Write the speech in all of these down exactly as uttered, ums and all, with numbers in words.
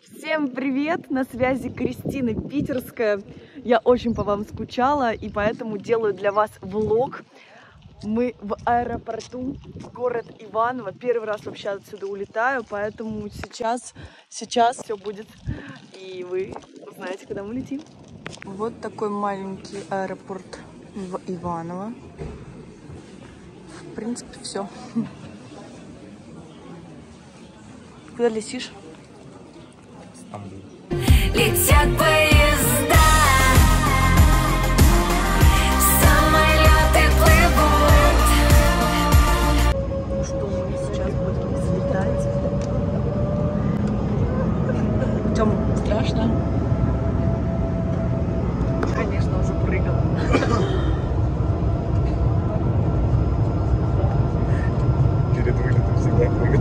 Всем привет! На связи Кристина Питерская. Я очень по вам скучала и поэтому делаю для вас влог. Мы в аэропорту, город Иваново. Первый раз вообще отсюда улетаю, поэтому сейчас, сейчас все будет. И вы узнаете, когда мы летим. Вот такой маленький аэропорт в Иваново. В принципе, все. Куда летишь? Летят поезда, самолеты плывут. Ну что, мы сейчас будем взлетать. Тём, страшно? Конечно, уже прыгал. Перед вылетом всегда прыгал.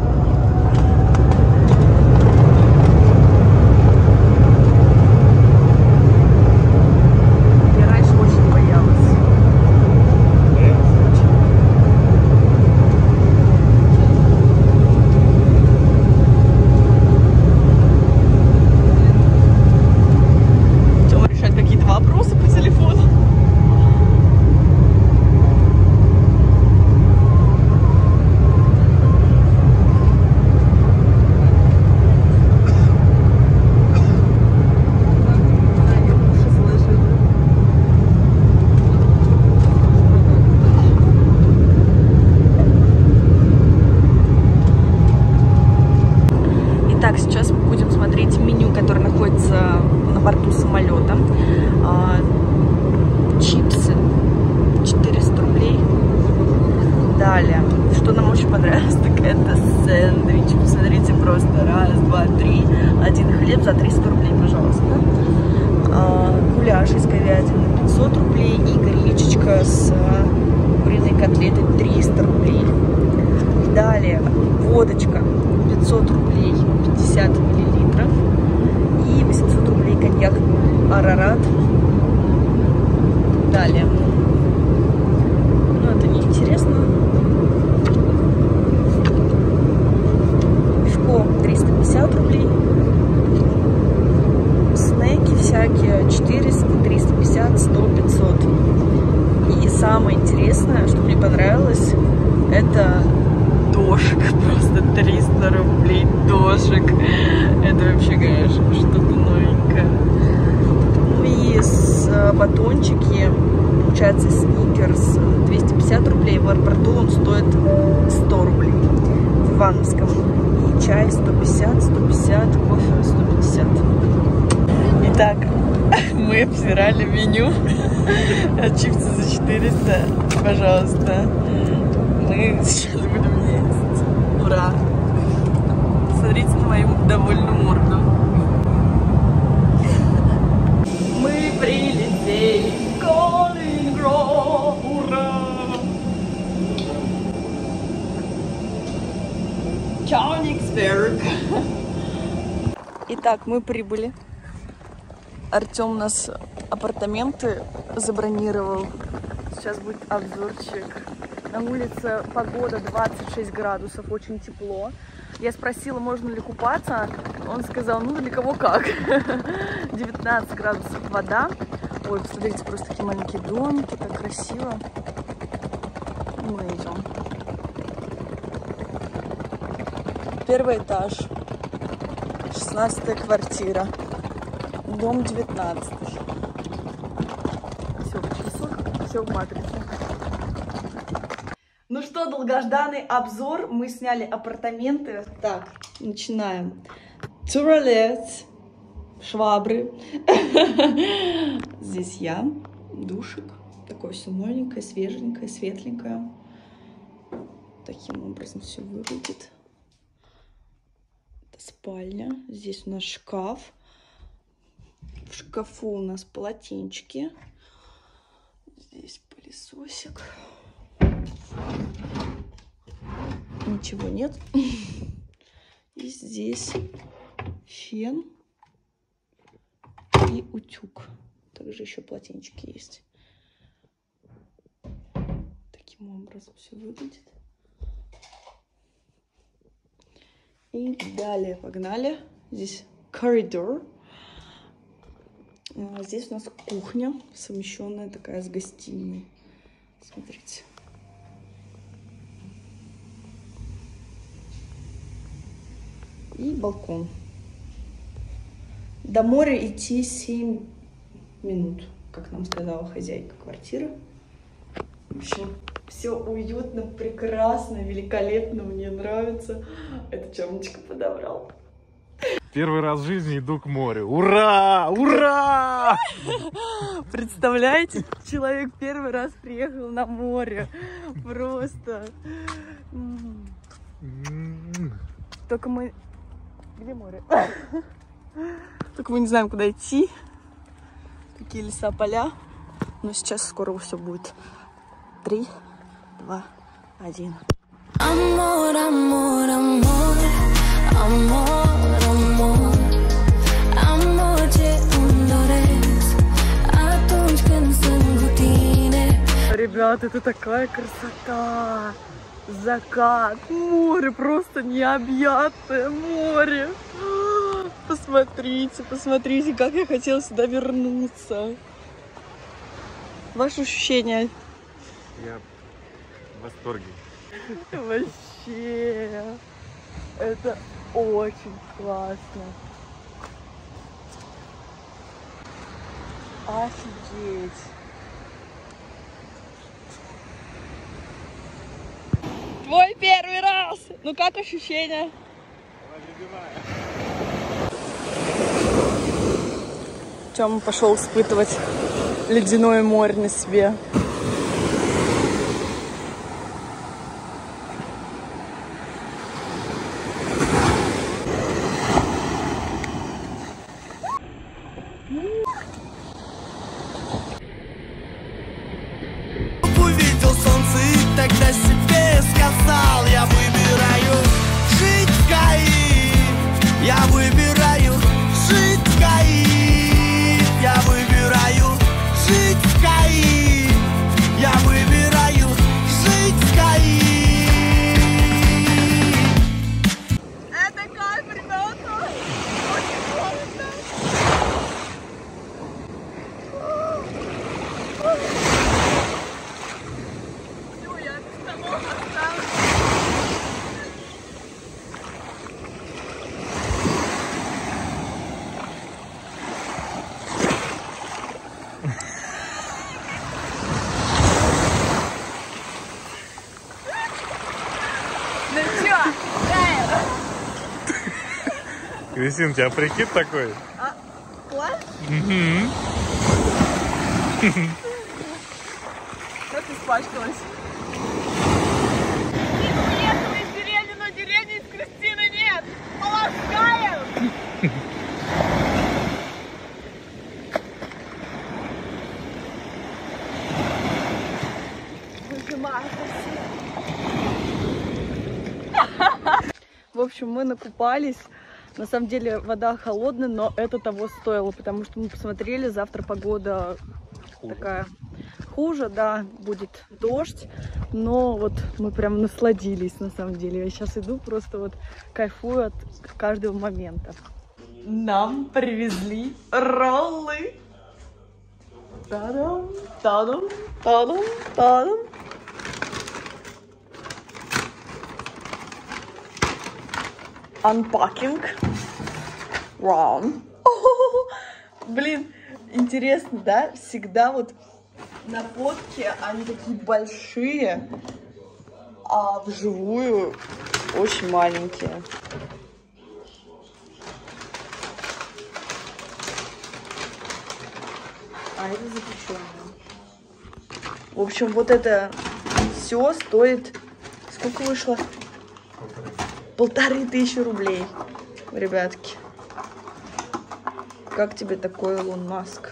Итак, сейчас мы будем смотреть меню, которое находится на борту самолета. Чипсы четыреста рублей. Далее, что нам очень понравилось, так это сэндвич. Посмотрите, просто раз, два, три. Один хлеб за триста рублей, пожалуйста. Гуляш из говядины пятьсот рублей и гречечка с куриной котлетой триста рублей. Далее, водочка пятьсот рублей, пятьдесят миллилитров и восемьсот рублей коньяк Арарат. Далее, ну это не интересно. Пивко триста пятьдесят рублей. Снеки всякие четыреста, триста пятьдесят, сто, пятьсот. И самое интересное, что мне понравилось, это дошик, просто триста рублей дошик. Это вообще, конечно, что-то новенькое. Ну и с батончики, получается, сникерс двести пятьдесят рублей. В аэропорту он стоит сто рублей. В Ивановском. И чай сто пятьдесят, сто пятьдесят, кофе сто пятьдесят. Итак, мы обсирали меню. Чипсы за четыреста, пожалуйста. Мы сейчас будем есть. Ура! Смотрите на мою довольную морду. Мы прилетели в Калининград. Ура! Кёнигсберг. Итак, мы прибыли. Артем у нас апартаменты забронировал. Сейчас будет обзорчик. На улице погода двадцать шесть градусов, очень тепло. Я спросила, можно ли купаться. Он сказал, ну для кого как. девятнадцать градусов вода. Ой, посмотрите, просто такие маленькие домики, так красиво. Мы идем. Первый этаж. шестнадцатая квартира. Дом девятнадцатый. Все, часок, все в матрице. Ну что, долгожданный обзор. Мы сняли апартаменты. Так, начинаем. Туалет, швабры. Здесь я, душик. Такое все новенькое, свеженькое, светленькое. Таким образом все выглядит. Это спальня. Здесь у нас шкаф. В шкафу у нас полотенчики. Здесь пылесосик. Ничего нет. И здесь фен и утюг. Также еще полотенчики есть. Таким образом все выглядит. И далее погнали. Здесь коридор. Здесь у нас кухня, совмещенная такая с гостиной. Смотрите. И балкон. До моря идти семь минут, как нам сказала хозяйка квартиры. В общем, все уютно, прекрасно, великолепно, мне нравится. Это Тёмочка подобрал. Первый раз в жизни иду к морю. Ура! Ура! Представляете, человек первый раз приехал на море. Просто. Только мы... Где море? Только мы не знаем, куда идти. Какие леса, поля. Но сейчас скоро все будет. Три, два, один. Amor, amor, amor, amor, amor, amor de unores, atunci când sunt cu tine. Ребят, это такая красота! Закат, море, просто необъятное море. Посмотрите, посмотрите, как я хотела сюда вернуться. Ваши ощущения? Я в восторге. Вообще, это очень классно. Офигеть. Твой первый раз! Ну как ощущения? Тёма пошел испытывать ледяное море на себе. Увидел солнце и тогда себе сказал: я выбираю жить в Каире, я выбираю жить в Каире, я выбираю жить в Каире, я выбираю жить в Каире. Это кайф, ребята! Очень холодно! Всё, я без штанов осталась. Ну чё, Райан? Кристин, у тебя прикид такой? А, класс? Как испачкалась? Уехала из деревни, но деревни из Кристины нет! Полоскаем! Выжимаю. В общем, мы накупались. На самом деле вода холодная, но это того стоило, потому что мы посмотрели, завтра погода хуже. Такая хуже, да, будет дождь, но вот мы прям насладились на самом деле. Я сейчас иду, просто вот кайфую от каждого момента. Нам привезли роллы. Та-дам, та-дам, та-дам, та-дам. Unpacking. Вау. Блин, интересно, да? Всегда вот на фотке они такие большие, а вживую очень маленькие. А это запеченное. В общем, вот это все стоит... Сколько вышло? Полторы тысячи рублей, ребятки. Как тебе такой Илон Маск?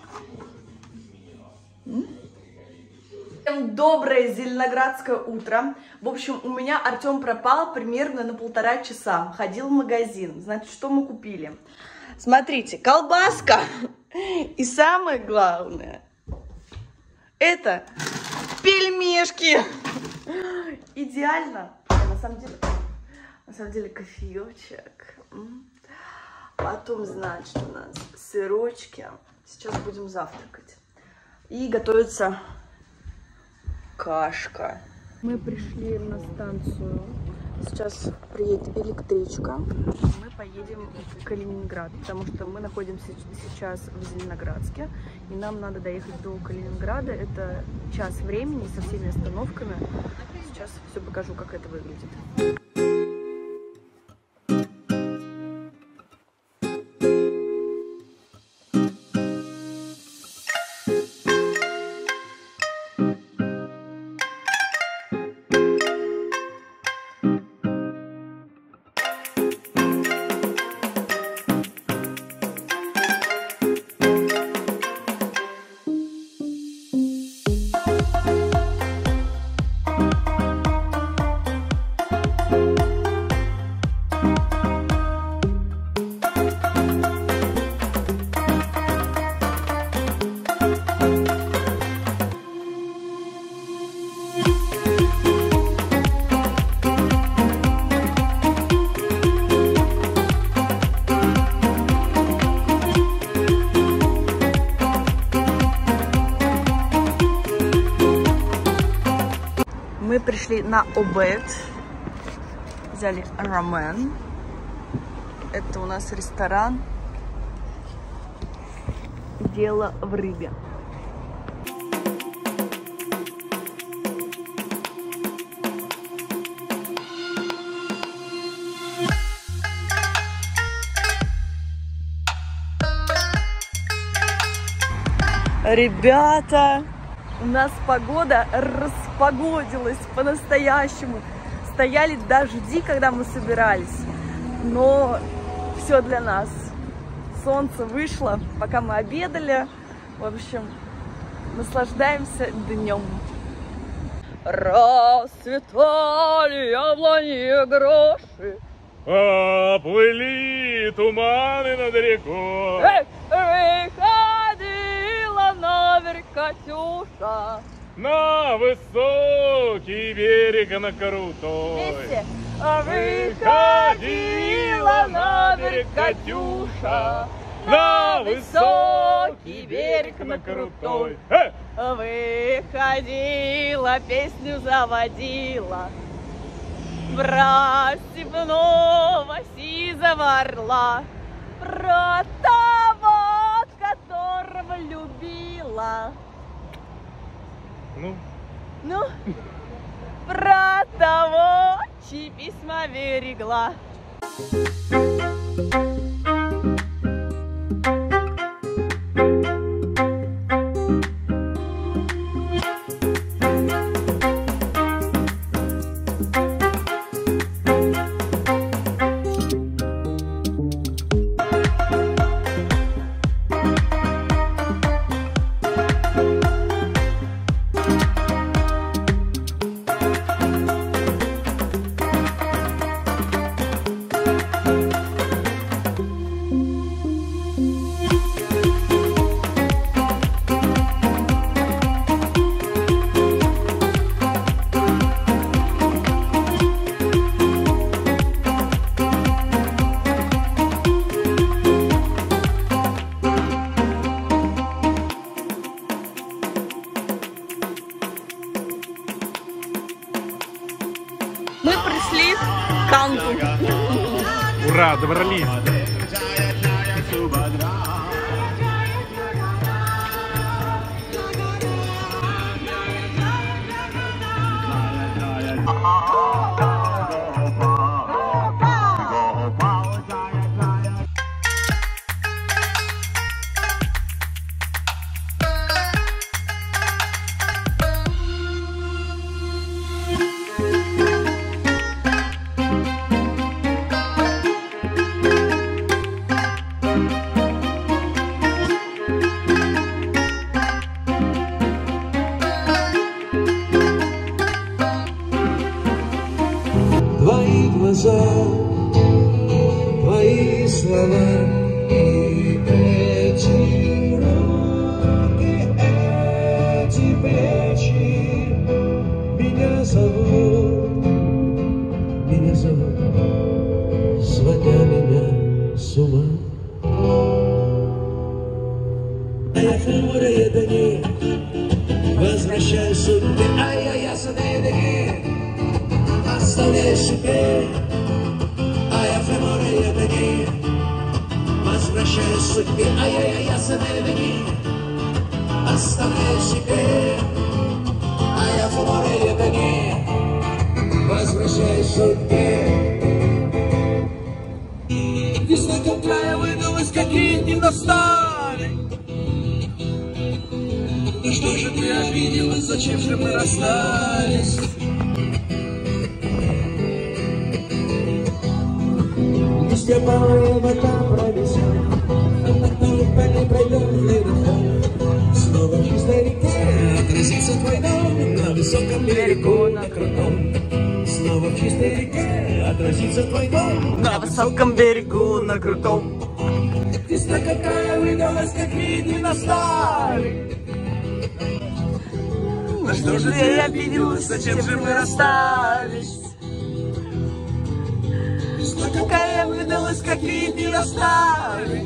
М? Всем доброе зеленоградское утро. В общем, у меня Артем пропал примерно на полтора часа. Ходил в магазин. Значит, что мы купили? Смотрите, колбаска. И самое главное, это пельмешки. Идеально. На самом деле... На самом деле кофеечек. Потом, значит, у нас сырочки. Сейчас будем завтракать. И готовится кашка. Мы пришли на станцию. Сейчас приедет электричка. Мы поедем в Калининград, потому что мы находимся сейчас в Зеленоградске. И нам надо доехать до Калининграда. Это час времени со всеми остановками. Сейчас все покажу, как это выглядит. Мы пришли на обед, взяли рамен. Это у нас ресторан «Дело в рыбе». Ребята, у нас погода распогодилась по-настоящему. Стояли дожди, когда мы собирались, но все для нас. Солнце вышло, пока мы обедали. В общем, наслаждаемся днем. Расцветали яблони и груши, Оплыли туманы над рекой. Эй, выходила на берег Катюша. На высокий берег, на крутой. Вместе. Выходила на берег Катюша, на высокий берег, на крутой. Э! Выходила, песню заводила про степного сизого орла, про того, которого любила. Ну, Ну, про того, чьи письма берегла. Мы пришли к Канту. ура, добрались. Твои глаза, твои слова и эти руки, эти плечи меня зовут, меня зовут, сводя меня с ума. море дни, возвращай судьбе, ай-яй, ясные дни, оставляй себе, ай-яй, море дни, возвращай судьбе, ай-яй, ясные дни, оставляй себе, ай-яй, море дни, возвращай судьбе. Весна какая выдалась, какие дни настали. Ну что же ты обиделась, зачем же мы расстались? Листья полые вода пронесет, по ней пройдет ледоход. Снова в чистой реке отразится твой дом на высоком берегу, на крутом. Снова в чистой реке отразится твой дом На высоком берегу, на крутом. Весна какая выдалась, какие дни настали. Ну что же ты обиделась, зачем же мы расстались? Весна какая выдалась, какие дни настали.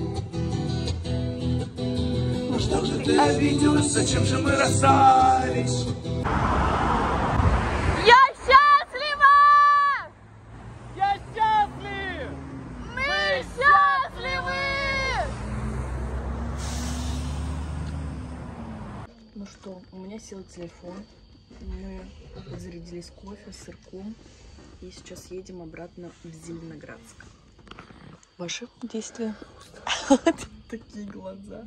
Ну что же ты обиделась, зачем же мы расстались? Я счастлива! Я счастлив! Мы счастливы! Ну что, у меня сел телефон, мы зарядились кофе с сырком и сейчас едем обратно в Зеленоградск. Ваши действия? Такие глаза.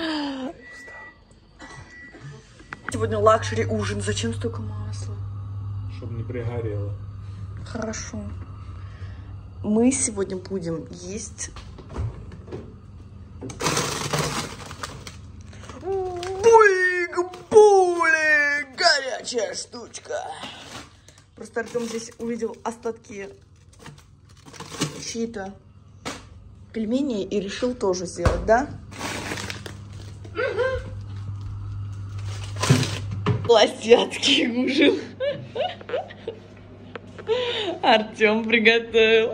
Сегодня лакшери ужин. Зачем столько масла? Чтобы не пригорело. Хорошо. Мы сегодня будем есть буйг-були, горячая штучка. Просто Артем здесь увидел остатки чьи-то пельмени и решил тоже сделать, да? Лосятский ужин. Артем приготовил.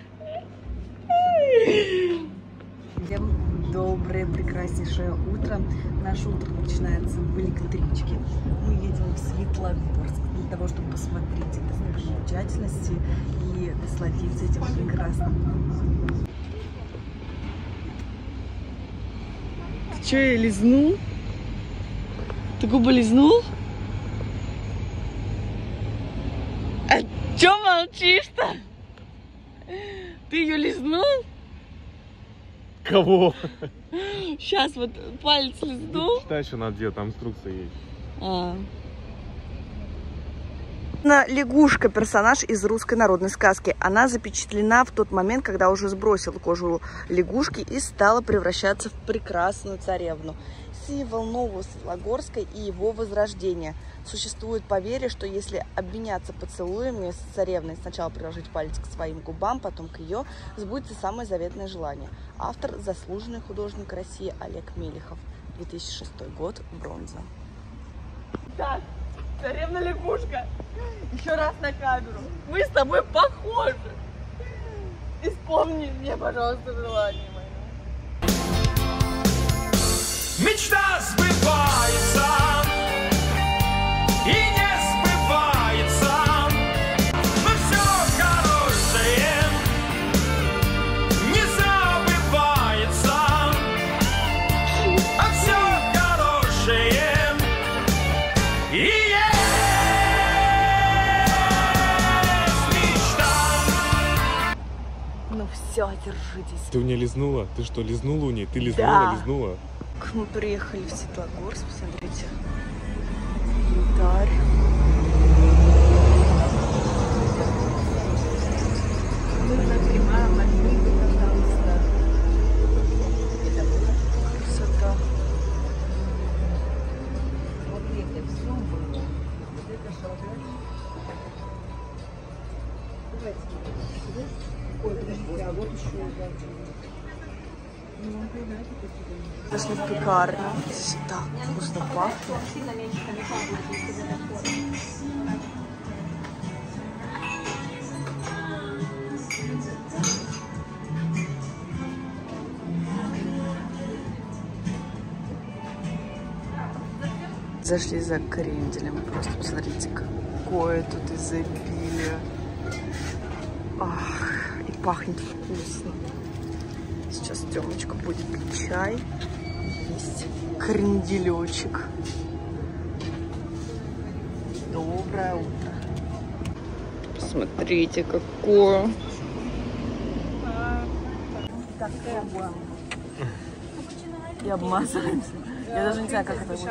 Всем доброе, прекраснейшее утро. Наше утро начинается в электричке. Мы едем в Светлогорск для того, чтобы посмотреть достопримечательности и насладиться этим прекрасным. Ты что, я лизнул? Ты губы лизнул? А чё молчишь-то? Ты ее лизнул? Кого? Сейчас вот палец лизнул. Читай, что надо делать, там инструкция есть. А. Лягушка — персонаж из русской народной сказки. Она запечатлена в тот момент, когда уже сбросила кожу лягушки и стала превращаться в прекрасную царевну. Символ нового Светлогорска и его возрождения. Существует поверье, что если обменяться поцелуями с царевной, сначала приложить палец к своим губам, потом к ее, сбудется самое заветное желание. Автор — заслуженный художник России Олег Мелехов. две тысячи шестой год, бронза. Так, царевна-лягушка, еще раз на камеру. Мы с тобой похожи. Исполни мне, пожалуйста, желание мое. Мечта сбывается и не сбывается, но все хорошее не забывается, а все хорошее и есть мечта. Ну все, держитесь. Ты у нее лизнула? Ты что, лизнула у нее? Ты лизнула, Да. лизнула? Мы приехали в Светлогорск, посмотрите, янтарь. Красота. Зашли в пекарню. Здесь так вкусно пахнет. зашли за кренделем. Просто посмотрите, какое тут изобилие. Ах, и пахнет вкусно. Сейчас Тёмочка будет пить чай. Есть кренделечек. Доброе утро. Смотрите, какое. Так, пробуем. И обмазываемся. Я даже не знаю, как это будет.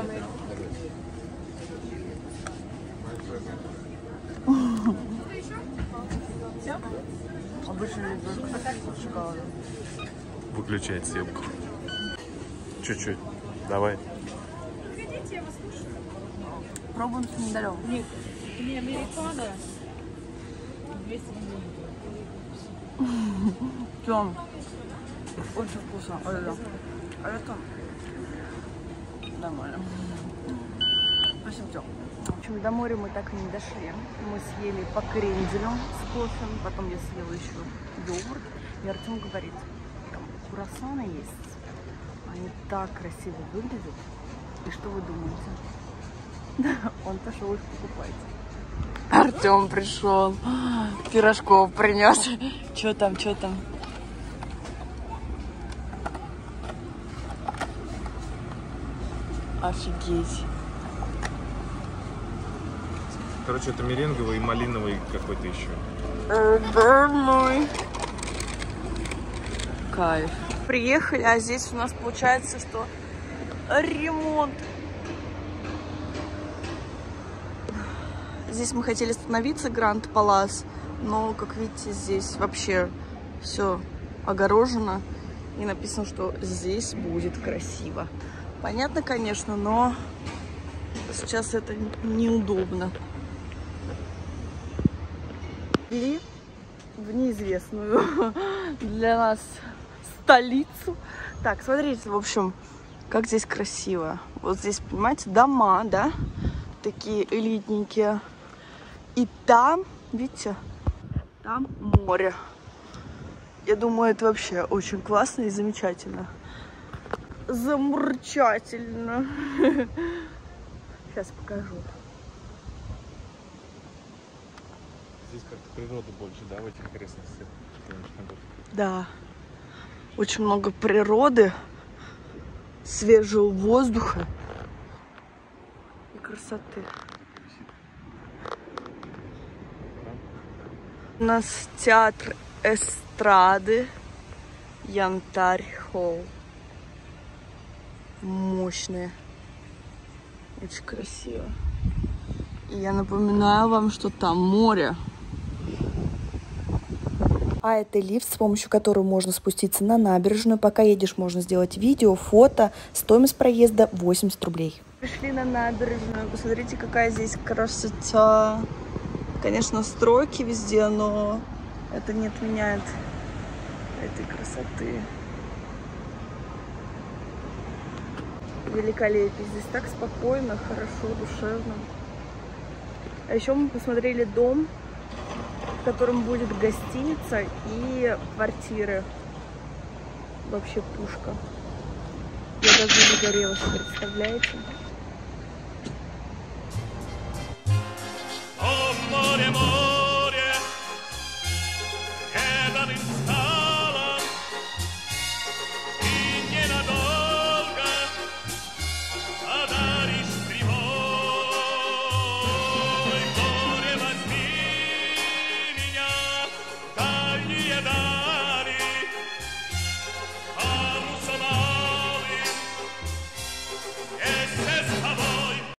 Обычно шоколад. Выключай съемку. Чуть-чуть. Давай. Пробуем с миндалем. Нет, не американо. двести Тём, очень вкусно. А это, а это нормально. Спасибо, Тём. В общем, до моря мы так и не дошли. Мы съели по кренделю с кофе, потом я съела еще йогурт. И Артём говорит, там круассаны есть. Они так красиво выглядят. И что вы думаете? Он пошел их покупать. Артём пришел, пирожков принес. Что там, что там? Офигеть. Короче, это меренговый и малиновый какой-то еще. Мой кайф. Приехали, а здесь у нас получается, что ремонт. Здесь мы хотели остановиться, Гранд Палас, но, как видите, здесь вообще все огорожено и написано, что здесь будет красиво. Понятно, конечно, но сейчас это неудобно. И в неизвестную для нас столицу. Так, смотрите, в общем, как здесь красиво. Вот здесь, понимаете, дома, да, такие элитненькие. И там, видите, там море. Я думаю, это вообще очень классно и замечательно. Замурчательно. Сейчас покажу. Здесь как-то природы больше, да, в этих окрестностях? Да. Очень много природы, свежего воздуха и красоты. У нас театр эстрады, Янтарь Холл. Мощные. Очень красиво. И я напоминаю вам, что там море. А это лифт, с помощью которого можно спуститься на набережную. Пока едешь, можно сделать видео, фото. Стоимость проезда восемьдесят рублей. Пришли на набережную. Посмотрите, какая здесь красота. Конечно, стройки везде, но это не отменяет этой красоты. Великолепие. Здесь так спокойно, хорошо, душевно. А еще мы посмотрели дом, в котором будет гостиница и квартиры. Вообще пушка. Я даже загорелась, представляете? О, море, море.